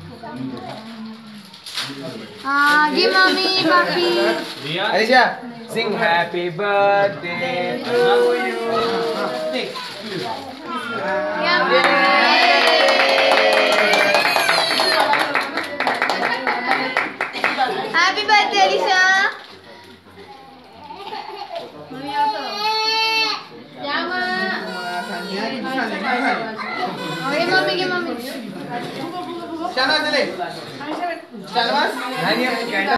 Give mommy coffee. Alicia, sing happy birthday to you. Happy birthday, Alicia. Mami auto. Yama. Give mommy. Shahnaz, Shahnaz,